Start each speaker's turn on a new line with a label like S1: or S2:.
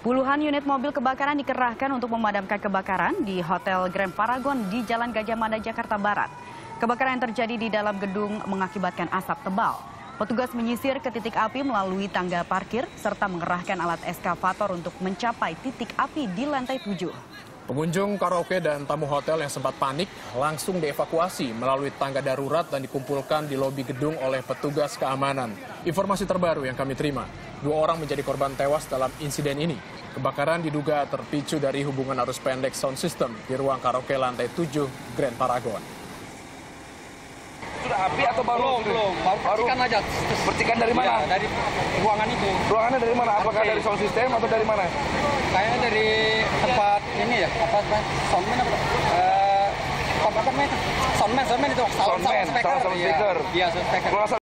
S1: Puluhan unit mobil kebakaran dikerahkan untuk memadamkan kebakaran di Hotel Grand Paragon di Jalan Gajah Mada, Jakarta Barat. Kebakaran yang terjadi di dalam gedung mengakibatkan asap tebal. Petugas menyisir ke titik api melalui tangga parkir serta mengerahkan alat eskavator untuk mencapai titik api di lantai 7.
S2: Pengunjung karaoke dan tamu hotel yang sempat panik langsung dievakuasi melalui tangga darurat dan dikumpulkan di lobi gedung oleh petugas keamanan. Informasi terbaru yang kami terima, 2 orang menjadi korban tewas dalam insiden ini. Kebakaran diduga terpicu dari hubungan arus pendek sound system di ruang karaoke lantai 7 Grand Paragon.
S3: Sudah api atau baru?
S4: Belum. Baru percikan aja.
S3: Percikan dari mana?
S4: Ya, dari ruangan itu.
S3: Ruangannya dari mana? Apakah dari sound system atau dari mana?
S4: Kayaknya dari tempat ini ya, soundman apa? Soundman itu. Sound speaker.
S3: Iya,
S4: Iya, sound speaker.